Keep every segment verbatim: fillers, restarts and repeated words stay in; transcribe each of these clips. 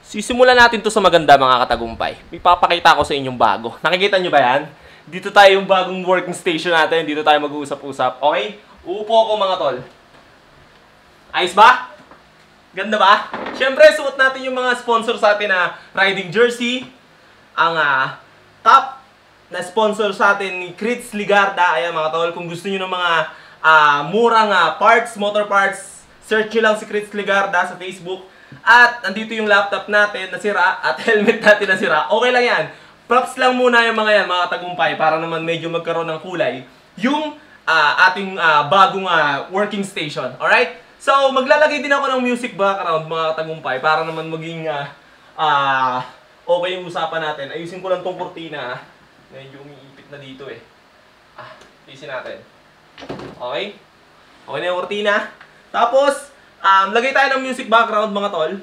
Sisimulan natin to sa maganda mga katagumpay. May papakita ko sa inyong bago. Nakikita nyo ba yan? Dito tayo yung bagong working station natin. Dito tayo mag-uusap-usap. Okay? Uupo ako mga tol. Ayos ba? Ganda ba? Siyempre, suot natin yung mga sponsor sa atin na riding jersey. Ang uh, top na sponsor sa atin ni Crits Ligarda. Ayan mga tol, kung gusto nyo ng mga uh, murang uh, parts, motor parts, search nyo lang si Crits Ligarda sa Facebook. At nandito yung laptop natin na sira at helmet natin na sira. Okay lang yan. Props lang muna yung mga yan, mga tagumpay, para naman medyo magkaroon ng kulay yung uh, ating uh, bagong uh, working station. Alright? So, maglalagay din ako ng music background, mga tagumpay, para naman maging uh, uh, okay yung usapan natin. Ayusin ko lang tong kurtina. Medyo umiipit na dito eh. Ah, ayusin natin. Okay? Okay na yung kurtina. Tapos, Um, lagay tayo ng music background mga tol.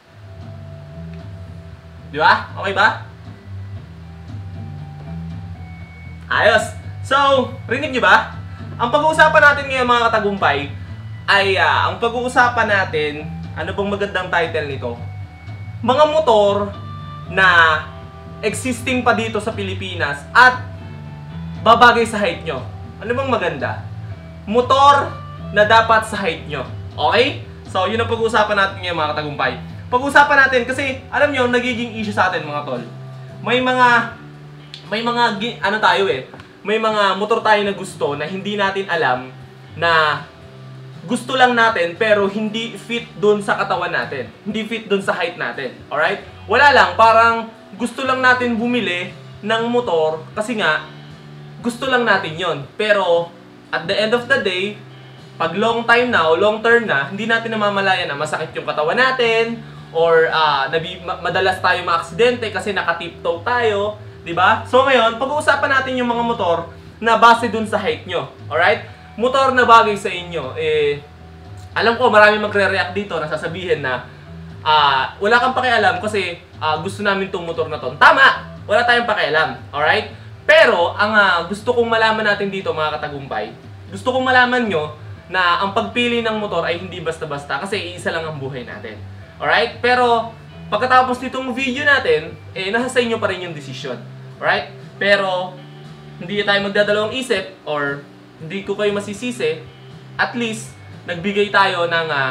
Di ba? Okay ba? Ayos. So, rinig nyo ba? Ang pag-uusapan natin ngayon mga katagumpay ay uh, ang pag-uusapan natin, ano bang magandang title nito? Mga motor na existing pa dito sa Pilipinas at babagay sa height nyo. Ano bang maganda? Motor na dapat sa height nyo. Okay? So, yun ang pag-uusapan natin ngayon mga katagumpay. Pag-uusapan natin kasi, alam nyo, nagiging issue sa atin mga tol. May mga, may mga, ano tayo eh, may mga motor tayo na gusto na hindi natin alam na gusto lang natin pero hindi fit dun sa katawan natin. Hindi fit dun sa height natin. Alright? Wala lang, parang gusto lang natin bumili ng motor kasi nga, gusto lang natin yon. Pero, at the end of the day, pag long time na o long term na, hindi natin namamalayan na masakit yung katawan natin or uh, nabi, ma madalas tayo maaksidente kasi naka-tiptoe tayo, di ba? So ngayon, pag-uusapan natin yung mga motor na base dun sa height nyo. Alright? Motor na bagay sa inyo. Eh, alam ko marami magre-react dito na sasabihin na uh, wala kang pakialam kasi uh, gusto namin tong motor na to. Tama! Wala tayong pakialam. Alright? Pero, ang uh, gusto kong malaman natin dito mga katagumpay, gusto kong malaman nyo na ang pagpili ng motor ay hindi basta-basta kasi iisa lang ang buhay natin. Alright? Pero, pagkatapos nitong video natin, eh, nasa sa inyo pa rin yung desisyon. Alright? Pero, hindi tayo magdadalawang isip or hindi ko kayo masisisi. At least, nagbigay tayo ng uh,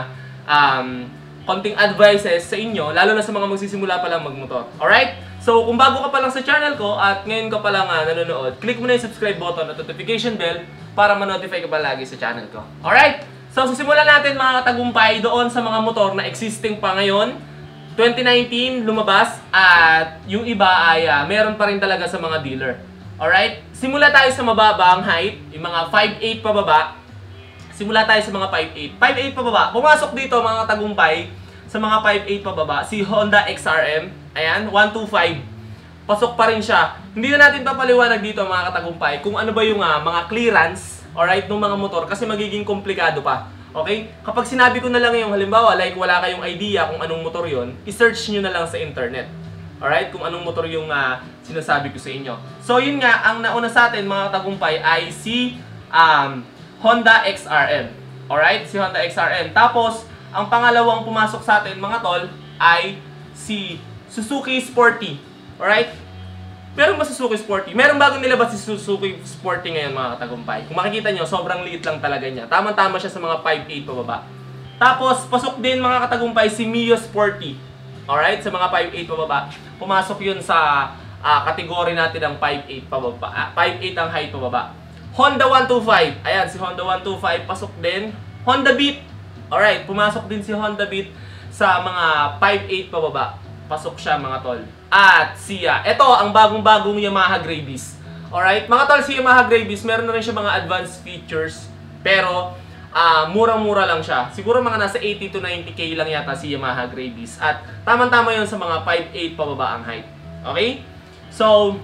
um, konting advices sa inyo, lalo na sa mga magsisimula pa lang magmotor. Alright? So, kung bago ka pa lang sa channel ko at ngayon ka pa lang uh, nanonood, click mo na yung subscribe button at notification bell para ma-notify ka pa lagi sa channel ko. Alright? So, susimulan natin mga katagumpay doon sa mga motor na existing pa ngayon. twenty nineteen lumabas at yung iba ay uh, meron pa rin talaga sa mga dealer. Alright? Simula tayo sa mababang height, yung mga five eight pababa. Simula tayo sa mga five eight. five eight pababa. Pumasok dito mga katagumpay sa mga five eight pababa, si Honda X R M. Ayan, one two five. Pasok pa rin siya. Hindi na natin papaliwanag dito mga katagumpay kung ano ba yung uh, mga clearance, alright, ng mga motor kasi magiging komplikado pa. Okay? Kapag sinabi ko na lang yung halimbawa, like wala kayong idea kung anong motor yon, i-search nyo na lang sa internet. Alright? Kung anong motor yung uh, sinasabi ko sa inyo. So yun nga, ang nauna sa atin mga katagumpay ay si um, Honda X R M. Alright? Si Honda X R M. Tapos, ang pangalawang pumasok sa atin mga tol ay si Suzuki Sporty. Alright? Meron ba Suzuki Sporty? Meron bagong nilabas si Suzuki Sporty ngayon mga katagumpay. Kung makikita nyo, sobrang liit lang talaga niya. Tama-tama siya sa mga five eight pababa. Tapos, pasok din mga katagumpay si Mio Sporty. Alright? Sa mga five eight pababa. Pumasok yun sa uh, kategory natin ng five eight pababa. Uh, five eight ang height pababa. Honda one two five. Ayan, si Honda one two five pasok din. Honda Beat. Alright, pumasok din si Honda Beat sa mga five eight pababa. Pasok siya mga tol. At siya, ito ang bagong-bagong Yamaha Gray Beast. Alright, mga tol, si Yamaha Gray Beast, meron na rin siya mga advanced features. Pero, uh, murang-mura lang siya. Siguro mga nasa eighty to ninety K lang yata si Yamaha Gray Beast. At tamang-tama yun sa mga five eight pababa ang height. Okay? So,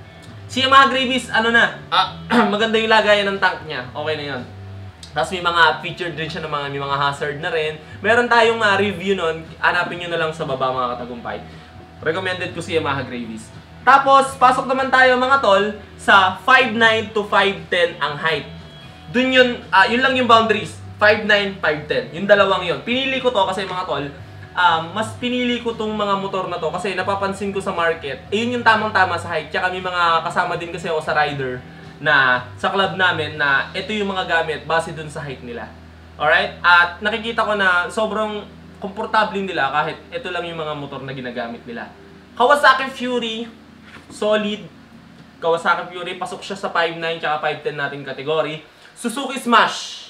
si Yamaha Gray Beast, ano na, uh, maganda yung lagayan ng tank niya. Okay na yun. Tapos may mga featured din siya ng mga, may mga hazard na rin. Meron tayong uh, review nun. Hanapin nyo na lang sa baba mga katagumpay. Recommended ko si Yamaha Gray Beast. Tapos, pasok naman tayo mga tol sa five nine to five ten ang height. Dun yun, uh, yun lang yung boundaries. five nine, five ten. Yung dalawang yun. Pinili ko to kasi mga tol, um, mas pinili ko tong mga motor na to kasi napapansin ko sa market, eh, yun yung tamang-tama sa height. Tsaka may mga kasama din kasi ako sa rider na sa club namin na ito yung mga gamit base dun sa height nila. Alright? At nakikita ko na sobrang komportable nila kahit ito lang yung mga motor na ginagamit nila. Kawasaki Fury, solid. Kawasaki Fury, pasok siya sa five nine tsaka five ten nating kategory. Suzuki Smash.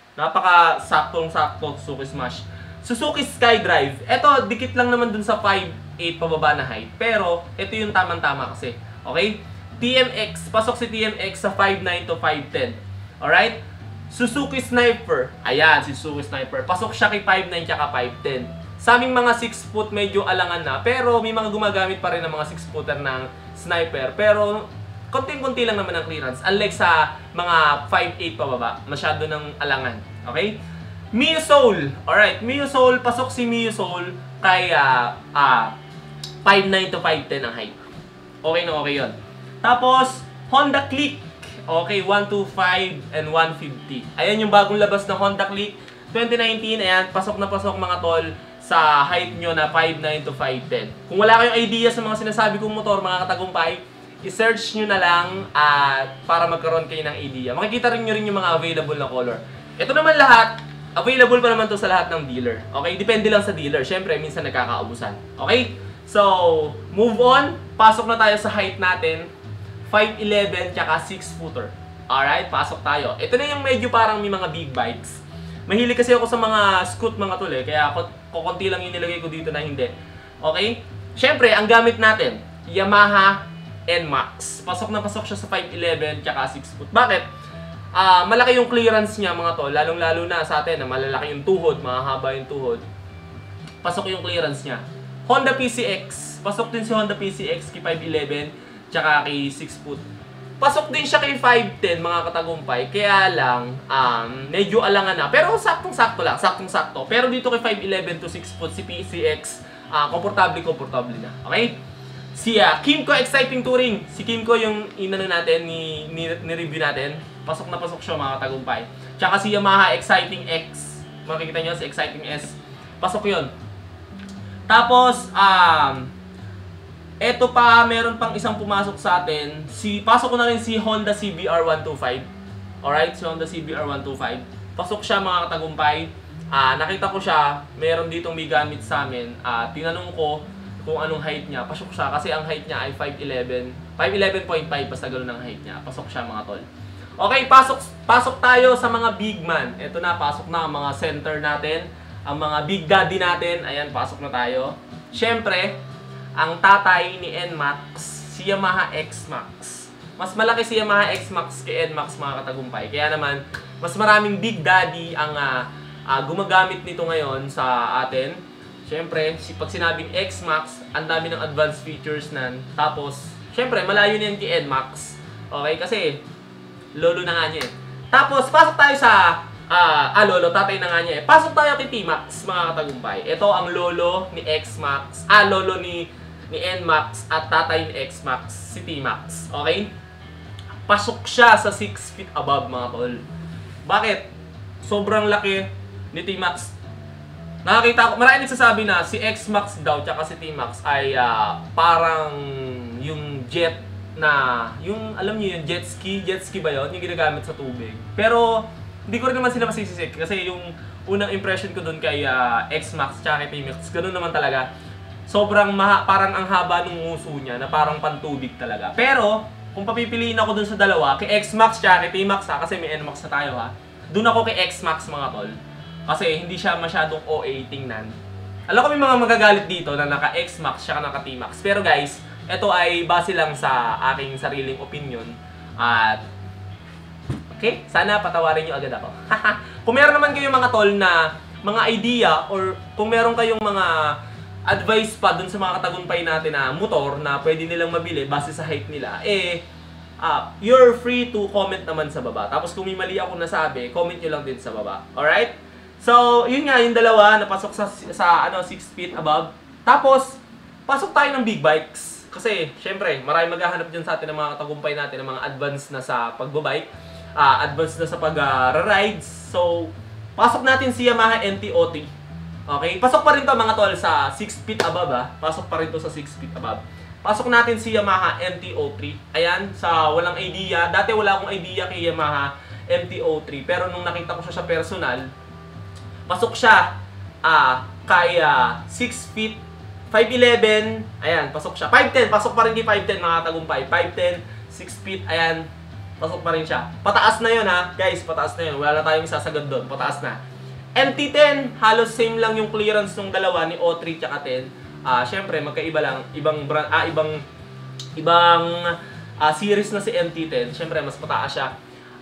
Napaka-saktong-sakto Suzuki Smash. Suzuki SkyDrive. Ito, dikit lang naman dun sa five eight pababa na height. Pero, ito yung tamang-tama kasi. Okay? T M X. Pasok si T M X sa five nine to five ten. Alright? Suzuki Sniper. Ayan, si Suzuki Sniper. Pasok siya kay five nine tsaka five ten. Sa aming mga six foot, medyo alangan na. Pero, may mga gumagamit pa rin ng mga six footer ng Sniper. Pero, konting-konti lang naman ang clearance. Unlike sa mga five eight pababa. Masyado ng alangan. Okay? Mio Soul. Alright, Mio Soul. Pasok si Mio Soul kay uh, uh, five nine to five ten ang height. Okay na okay yun. Tapos, Honda Click. Okay, one twenty-five and one fifty. Ayan yung bagong labas na Honda Click. twenty nineteen, ayan, pasok na pasok mga tol sa height nyo na five nine to five ten. Kung wala kayong idea sa mga sinasabi kong motor, mga katagumpay, i-search nyo na lang at uh, para magkaroon kayo ng idea. Makikita rin nyo rin yung mga available na color. Ito naman lahat, available pa naman to sa lahat ng dealer. Okay? Depende lang sa dealer. Siyempre, minsan nagkakaubusan. Okay? So, move on. Pasok na tayo sa height natin. five eleven tsaka six footer. Alright? Pasok tayo. Ito na yung medyo parang may mga big bikes. Mahilig kasi ako sa mga scoot mga tol eh. Kaya kukunti lang yung nilagay ko dito na hindi. Okay? Siyempre, ang gamit natin, Yamaha N MAX. Pasok na pasok siya sa five eleven tsaka six foot. Bakit? Uh, malaki yung clearance niya mga tol, lalong-lalo na sa atin na malalaki yung tuhod, mahaba yung tuhod. Pasok yung clearance niya. Honda P C X, pasok din si Honda P C X kay five eleven tsaka kay six foot. Pasok din siya kay five ten mga katagumpay, kaya lang um, medyo alangan na. Pero saktong-sakto lang, saktong-sakto. Pero dito kay five eleven to six foot si P C X, uh, komportable-komportable na. Okay? Si uh, Kymco Exciting Touring. Si Kymco yung inano natin, ni, ni, ni-review natin. Pasok na pasok siya mga tagumpay. Tsaka si Yamaha Exciting X. Makikita nyo si Exciting S. Pasok yun. Tapos, um, eto pa, meron pang isang pumasok sa atin. Si, pasok ko na rin si Honda C B R one twenty-five. Alright, si Honda C B R one twenty-five. Pasok siya mga tagumpay. Uh, nakita ko siya, meron ditong may gamit sa amin. Uh, tinanong ko kung anong height niya. Pasok siya kasi ang height niya ay five eleven. five eleven point five basta gano'n ang height niya. Pasok siya mga tol. Okay, pasok pasok tayo sa mga big man. Ito na, pasok na ang mga center natin. Ang mga big daddy natin. Ayan, pasok na tayo. Siyempre, ang tatay ni N MAX, si Yamaha X MAX. Mas malaki si Yamaha X MAX kay N MAX mga katagumpay. Kaya naman, mas maraming big daddy ang uh, uh, gumagamit nito ngayon sa atin. Siyempre, pag sinabing X MAX, ang dami ng advanced features nan. Tapos, siyempre, malayo niyan kay N MAX. Okay, kasi lolo na nga niya eh. Tapos, pasok tayo sa, uh, ah, lolo, tatay na nga niya eh. Pasok tayo kay T MAX, mga katagumpay. Ito ang lolo ni X MAX, ah, lolo ni, ni N MAX at tatay ni X MAX, si T MAX. Okay? Pasok siya sa six feet above, mga tol. Bakit? Sobrang laki ni T MAX. Nakakita ko, maraming nagsasabi na si X MAX daw tsaka si T MAX ay uh, parang yung jet na, yung alam niyo yung jet ski, jet ski ba yun? Yung ginagamit sa tubig. Pero hindi ko rin naman sila masisisik kasi yung unang impression ko dun kay uh, X MAX tsaka kay T MAX, ganun naman talaga. Sobrang maha, parang ang haba ng nguso niya na parang pantubig talaga. Pero kung papipiliin ako dun sa dalawa, kay X MAX tsaka kay T MAX ha, kasi may N MAX na tayo ha. Dun ako kay X MAX mga tol. Kasi hindi siya masyadong O A tingnan. Alam ko may mga magagalit dito na naka X MAX siya naka T MAX. Pero guys, ito ay base lang sa aking sariling opinion. At okay, sana patawarin nyo agad ako. Kung meron naman kayong mga tol na mga idea or kung meron kayong mga advice pa dun sa mga katagumpay natin na motor na pwede nilang mabili base sa height nila, eh uh, you're free to comment naman sa baba. Tapos kung may mali ako nasabi, comment nyo lang din sa baba. Alright? So, yun nga, yung dalawa, napasok sa, sa ano, six feet above. Tapos, pasok tayo ng big bikes. Kasi, syempre, marami maghahanap dyan sa atin ng mga katagumpay natin, ng mga advance na sa pagbabike, uh, advance na sa pag-rides. Uh, so, pasok natin si Yamaha N T O T. Okay? Pasok pa rin to mga tol sa six feet above ha. Pasok pa rin to sa six feet above. Pasok natin si Yamaha M T zero three. Ayan, sa walang idea. Dati wala akong idea kay Yamaha M T zero three. Pero nung nakita ko siya sa personal, pasok siya ah, kay uh, six feet five eleven. Ayan, pasok siya. five ten, pasok pa rin di five ten mga tagumpay. five ten, six feet, ayan. Pasok pa rin siya. Pataas na yun ha. Guys, pataas na yun. Wala na tayong isasagad doon. Pataas na. M T ten, halos same lang yung clearance ng dalawa ni zero three tsaka ten. Ah, syempre magkaiba lang, ibang brand ah ibang ibang ah, series na si M T ten. Syempre mas mataas siya.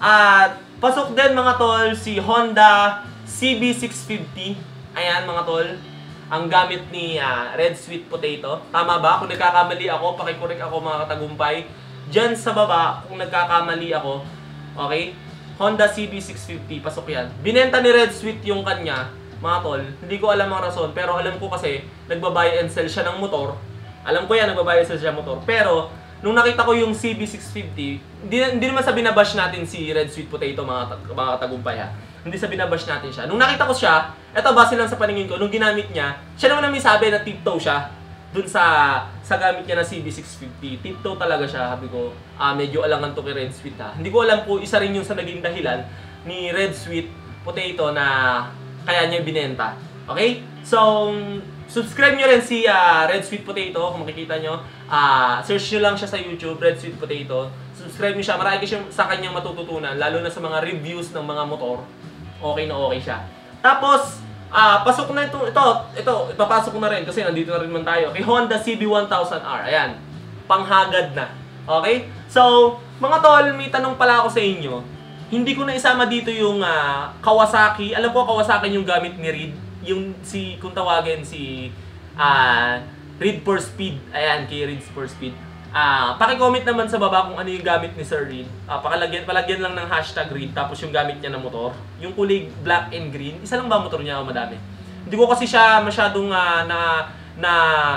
At pasok din mga tol si Honda C B six fifty. Ayan mga tol. Ang gamit ni uh, Red Sweet Potato. Tama ba? Kung nagkakamali ako, pakicorrect ako mga katagumpay. Diyan sa baba, kung nagkakamali ako, okay? Honda C B six fifty, pasok yan. Binenta ni Red Sweet yung kanya, mga tol. Hindi ko alam ang rason, pero alam ko kasi nagbabuy and sell siya ng motor. Alam ko yan, nagbabuy and sell siya ng motor. Pero, nung nakita ko yung C B six fifty, hindi, hindi naman sa binabash natin si Red Sweet Potato, mga, mga tagumpay ha. Hindi sa binabash natin siya. Nung nakita ko siya, eto base lang sa paningin ko, nung ginamit niya, siya naman namin sabi na tiptoe siya. Dun sa sa gamit niya na C B six fifty, tiptoe talaga siya. Sabi ko, ah, medyo alangan to kay Red Sweet ha. Hindi ko alam po, isa rin yung sa naging dahilan ni Red Sweet Potato na kaya niya binenta. Okay? So, subscribe nyo rin si uh, Red Sweet Potato. Kung makikita nyo, uh, search nyo lang siya sa YouTube, Red Sweet Potato. Subscribe nyo siya. Marami kasi sa kanyang matututunan, lalo na sa mga reviews ng mga motor. Okay na okay siya. Tapos, Ah, pasok na ito, ito, ito, ipapasok ko na rin kasi nandito na rin man tayo. Kay Honda C B one thousand R, ayan, panghagad na. Okay? So, mga tol, may tanong pala ako sa inyo. Hindi ko na isama dito yung uh, Kawasaki. Alam ko Kawasaki yung gamit ni Reed. Yung si, kung tawagin si uh, Reed for Speed. Ayan, kay Reed for Speed. Ah, paki-comment naman sa baba kung ano yung gamit ni Sir Reed. Ah, pakalagyan, palagyan lang ng hashtag Reed tapos yung gamit niya na motor. Yung kulay black and green. Isa lang ba motor niya o madami? Hindi ko kasi siya masyadong uh, na na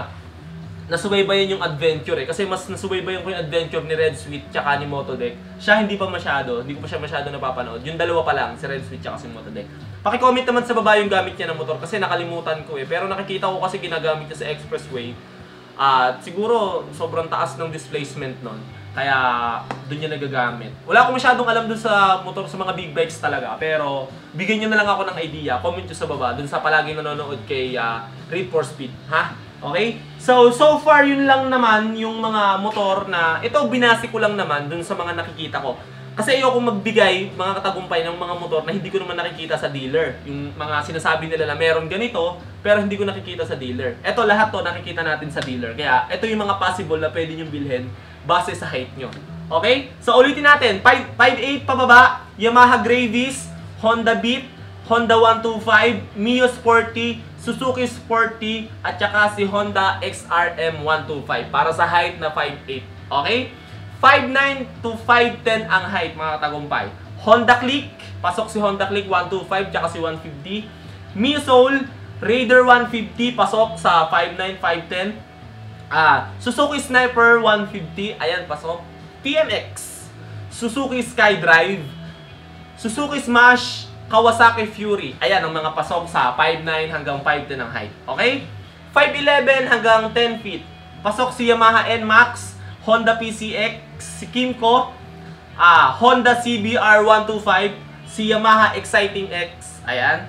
nasubaybayan yung adventure eh. Kasi mas nasubaybayan ko yung adventure ni Red Sweet tsaka ni Motodeck. Siya hindi pa masyado. Hindi ko pa siya masyado napapanood. Yung dalawa pa lang, si Red Sweet tsaka si Motodeck. Paki-comment naman sa baba yung gamit niya na motor kasi nakalimutan ko eh. Pero nakikita ko kasi ginagamit niya sa expressway. At uh, siguro sobrang taas ng displacement nun. Kaya doon niya nagagamit. Wala akong masyadong alam dun sa motor sa mga big bikes talaga. Pero bigyan niyo na lang ako ng idea. Comment niyo sa baba dun sa palaging nanonood kay uh, Reed for Speed. Ha? Okay? So, so far yun lang naman yung mga motor na ito binasi ko lang naman dun sa mga nakikita ko. Kasi ayoko magbigay mga katagumpay ng mga motor na hindi ko naman nakikita sa dealer. Yung mga sinasabi nila na meron ganito, pero hindi ko nakikita sa dealer. Ito lahat to nakikita natin sa dealer. Kaya ito yung mga possible na pwede nyo bilhin base sa height nyo. Okay? So ulitin natin. five eight pababa, Yamaha Gravis, Honda Beat, Honda one twenty-five, Mio Sporty, Suzuki Sporty, at saka si Honda X R M one twenty-five para sa height na five eight. Okay? five nine to five ten ang height mga tagumpay. Honda Click, pasok si Honda Click one twenty-five tsaka si one fifty. Mio Soul, Raider one fifty, pasok sa five nine, five ten. Ah, Suzuki Sniper one fifty, ayan pasok. T M X, Suzuki Skydrive, Suzuki Smash, Kawasaki Fury. Ayan ang mga pasok sa five nine hanggang five ten ang height. Okay? five eleven hanggang ten feet. Pasok si Yamaha N Max, Honda P C X, si Kymco, ah, Honda C B R one twenty-five, si Yamaha Exciting X. Ayan.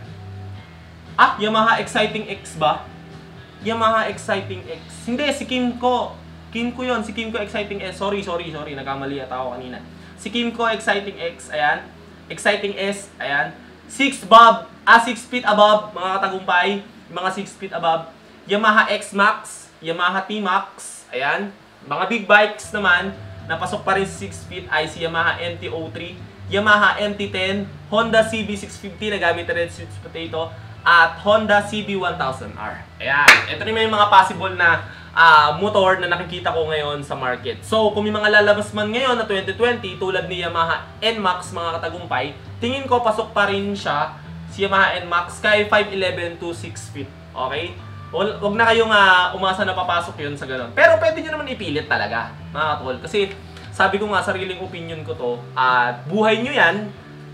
Ah, Yamaha Exciting X ba? Yamaha Exciting X. Hindi, si Kymco. Kymco yun, si Kymco Exciting X. Sorry, sorry, sorry. Nagkamali ata ako kanina. Si Kymco Exciting X. Ayan. Exciting S. Ayan. six above, ah, six feet above, mga katagumpay. Mga six feet above. Yamaha X-Max, Yamaha T-Max. Ayan. Mga big bikes naman, napasok pa rin sa six feet ay si Yamaha M T zero three, Yamaha M T ten, Honda C B six fifty na gamit na Red Sweet Potato, at Honda C B one thousand R. Ayan, ito rin yung mga possible na uh, motor na nakikita ko ngayon sa market. So, kung may mga lalabas man ngayon na twenty twenty, tulad ni Yamaha N Max mga katagumpay, tingin ko pasok pa rin siya si Yamaha N Max kay five eleven to six feet. Okay? Huwag na kayong uh, umasa na papasok yun sa gano'n. Pero pwede nyo naman ipilit talaga, mga katol. Kasi sabi ko nga, sariling opinion ko to. At uh, buhay nyo yan.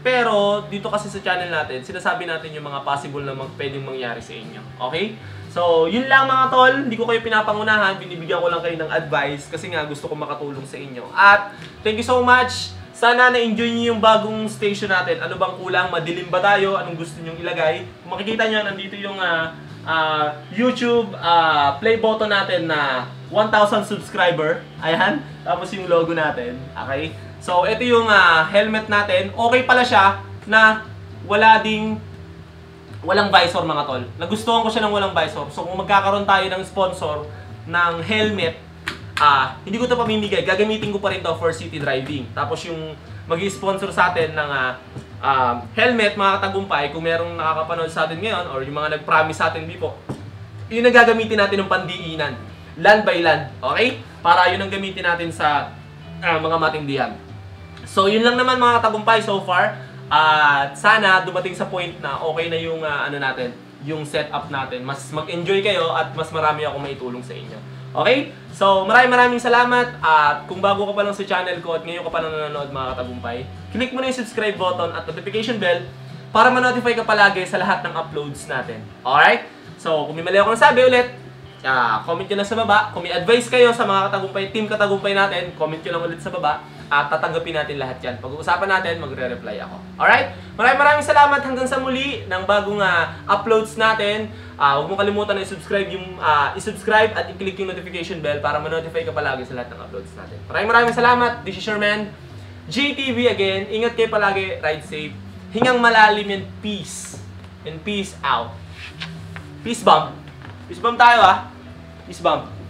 Pero, dito kasi sa channel natin, sinasabi natin yung mga possible na mag pwedeng mangyari sa inyo. Okay? So, yun lang mga tol. Hindi ko kayo pinapangunahan. Binibigyan ko lang kayo ng advice kasi nga gusto ko makatulong sa inyo. At, thank you so much. Sana na-enjoy niyo yung bagong station natin. Ano bang kulang? Madilim ba tayo? Anong gusto nyong ilagay? Kung makikita nyo, nandito yung uh, uh, YouTube uh, play button natin na one thousand subscriber. Ayan. Tapos yung logo natin. Okay? So, ito yung uh, helmet natin. Okay pala siya na wala ding walang visor mga tol. Nagustuhan ko siya ng walang visor. So, kung magkakaroon tayo ng sponsor ng helmet, ah, uh, hindi ko ito pamimigay. Gagamitin ko pa rin to for city driving. Tapos yung mag-i-sponsor sa atin ng uh, uh, helmet, mga katagumpay, kung merong nakakapanood sa atin ngayon or yung mga nag-promise sa atin before, yun ang gagamitin natin ng pandiinan. Land by land. Okay? Para yun ang gamitin natin sa uh, mga matindihan. So, yun lang naman mga katagumpay so far. At uh, sana dumating sa point na okay na yung uh, ano natin, yung setup natin. Mas mag-enjoy kayo at mas marami ako maitulong sa inyo. Okay? So, maraming maraming salamat. At kung bago ka pa lang sa channel ko at ngayon ka pa nanonood mga katagumpay, click mo na yung subscribe button at notification bell para ma-notify ka palagi sa lahat ng uploads natin. Alright? So, kung may mali akong nasabi ulit, uh, comment nyo lang sa baba. Kung may advice kayo sa mga katagumpay, team katagumpay natin, comment nyo lang ulit sa baba. At tatanggapin natin lahat yan. Pag-uusapan natin, magre-reply ako. Alright? Maraming maraming salamat hanggang sa muli ng bagong uh, uploads natin. Uh, huwag mo kalimutan na i-subscribe yung uh, i-subscribe at i-click yung notification bell para ma-notify ka palagi sa lahat ng uploads natin. Maraming maraming salamat. This is your man, J T V again. Ingat kayo palagi. Ride safe. Hingang malalim and peace. And peace out. Peace bump. Peace bump tayo ah. Peace bump.